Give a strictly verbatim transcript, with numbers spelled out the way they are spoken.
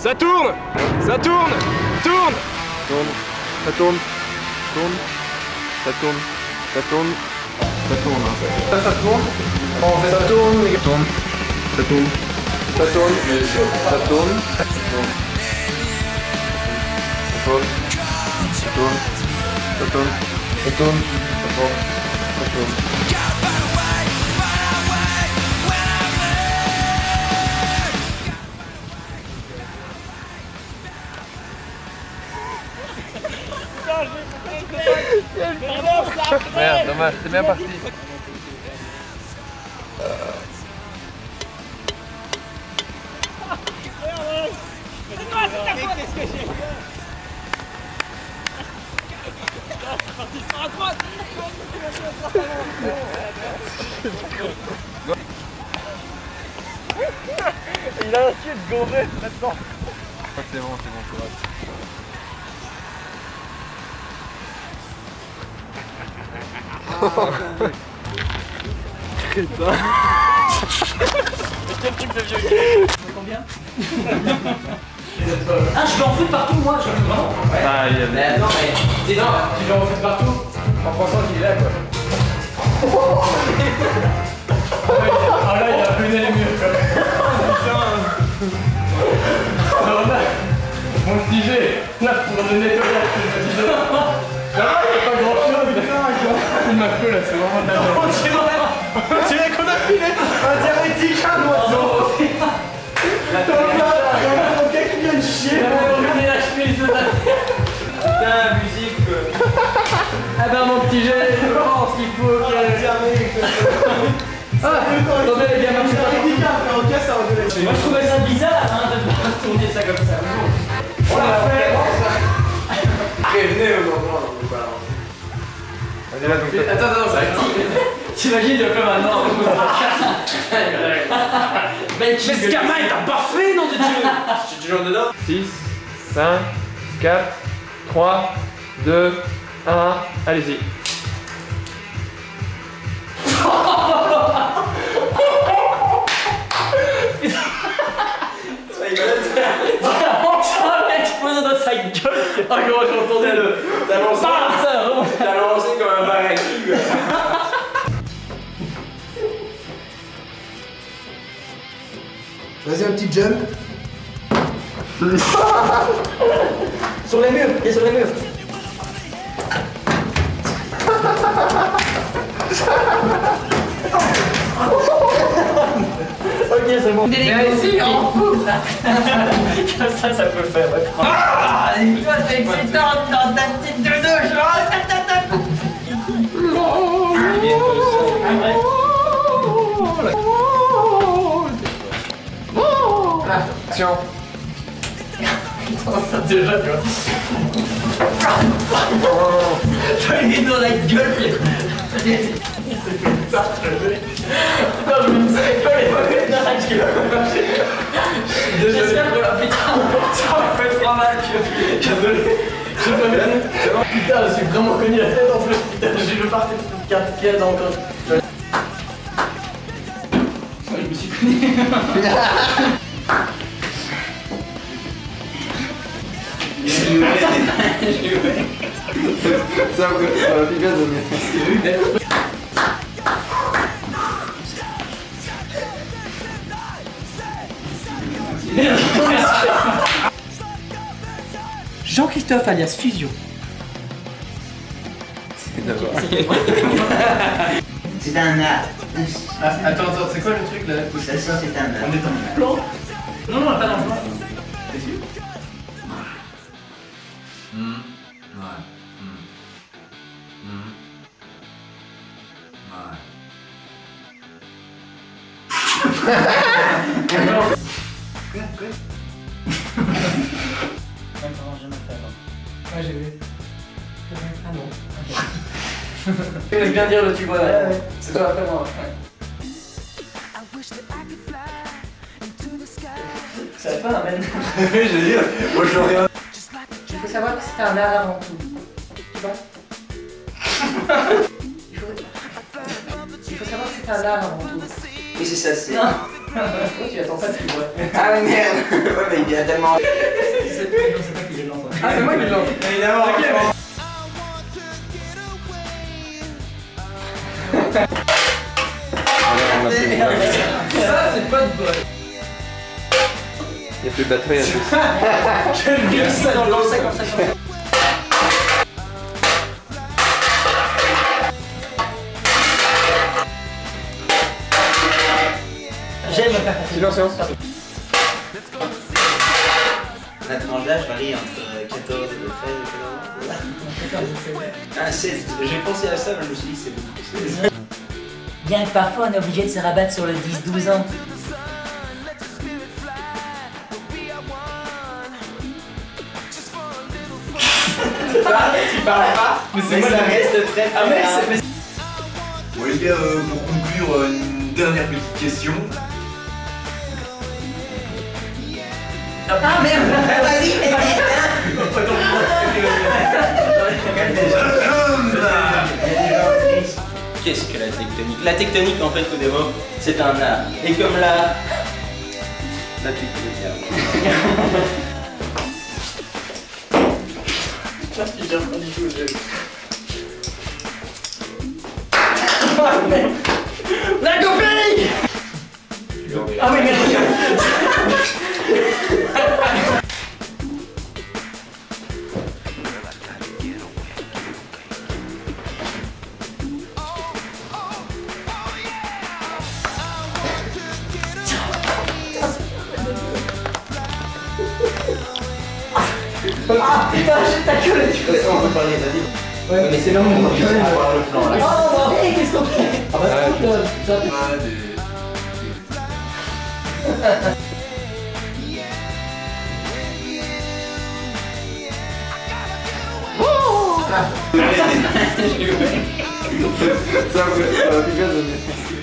Ça tourne. Ça tourne. Tourne. Tourne. Ça tourne. Tourne. Ça tourne. Ça tourne. Ça tourne. Hein. Ça, ça tourne. Oh, ça tourne, les gars. Tourne. Ça tourne. Ça tourne. Ça tourne. Ça tourne. Ça tourne. Ça tourne. Ça tourne. Ça tourne. Ça tourne. Ça tourne. Merde, dommage, c'est bien parti. Qu'est-ce que j'ai? Ils sont à droite. Il a un cul de gourmet maintenant. C'est bon, c'est bon, correct. Putain. Quel truc de vieux. Combien? Ah, je vais en foot partout, moi, je vais vraiment. Ouais. Ah, il y a... Mais non, mais dis non, tu vas en foot partout en pensant qu'il est là, quoi. Ah là, il a plus les murs, quoi. Putain. Alors là, mon petit G, là, pour le nettoyage, je me dis, ça va, il n'y a pas grand chose. Il m'a fait là, c'est vraiment de la merde. On dirait qu'on a filé un diarrhétique à un oiseau. Quelqu'un qui vient de chier. Regardez la chemise de la... Putain, abusif, quoi. Ah ben, mon petit G, je pense qu'il faut que... Ah, attendez, les gars, marche pas. Moi, je trouvais ça bizarre, hein, de pas tourner ça comme ça. On l'a fait. Prévenez au moment. Vas-y, là, donc. Attends, attends, ça t'imagines le peu maintenant. Mais ce gamin est un parfait, nom de Dieu. Je suis toujours dedans. six, cinq, quatre, trois, deux, un, allez-y. Explosé dans sa gueule. Ah, comment j'entendais le... T'as lancé... T'as lancé comme un baraki. Vas-y, un petit jump. Sur les murs, il est sur les murs. Ok, c'est bon. Mais ici, en fou. Comme ça, ça peut faire. Ah, c'est excitant dans ta petite douche. Attention. Ça déjà, tu vois. T'as mis dans la gueule. C'est fait tard, je vais. Putain, je me disais pas les mauvais dans la gueule. J'espère que la putain, ça m'a fait trop mal. Désolé. Putain, je suis vraiment cogné la tête en plus. Putain, j'ai le parti de quatre pieds encore. Je me suis cogné. Je l'ai ouvert. Ça va plus bien donner. Jean-Christophe alias Fusion. C'est d'abord. C'est un art. Ah, attends, attends, c'est quoi le truc là? Ça, c'est un art. On est dans le plan? Non, non, pas dans le plan. T'es sûr? Mmh. Ouais. Mmh. Mmh. Ouais. Quoi? Quoi? Attends, j'ai même fait avant. Ouais, j'ai vu. Ah non. Je vais bien dire le tu vois. C'est toi après moi. Ça va pas, amène. Oui, j'ai dit. Moi, je rien. Il faut savoir que c'est un art avant tout. Tu vois? Il faut... Il faut savoir que c'est un art avant tout. Oui, c'est ça, c'est... Non. Pourquoi tu attends pas de suivre? Ah mais merde. Ouais mais il y a tellement... C'est pas qui le lance. Ah c'est moi qui le lance. Évidemment. Ok, mais... Ça c'est pas de bol. Il n'y a plus de batterie à tout. J'aime bien ça dans le lancer comme ça. J'aime faire Silence, silence. La tranche d'âge varie entre quatorze et treize, ah seize, j'ai pensé à ça mais je me suis dit c'est beaucoup. Bien que parfois on est obligé de se rabattre sur le dix douze ans. Tu parles pas, mais c'est Mais moi ça qui- reste très Ah mais très c'est... Bon les gars, euh, pour conclure, euh, une dernière petite question. Ah merde. Vas-y, Qu'est-ce que la tectonique? La tectonique en fait au développement c'est un art. Et comme l'art, la tectonique. Je viens pas du tout au jeu. La copie. Ah oui merde. Ah putain, j'ai ta gueule. On peut parler, vas-y. Ouais, mais c'est là où on peut avoir le plan là. Oh, bah, hey, qu'est-ce qu'on fait? Ah bah, c'est cool, ça. Ah, des... Ça, ça va plus bien donner.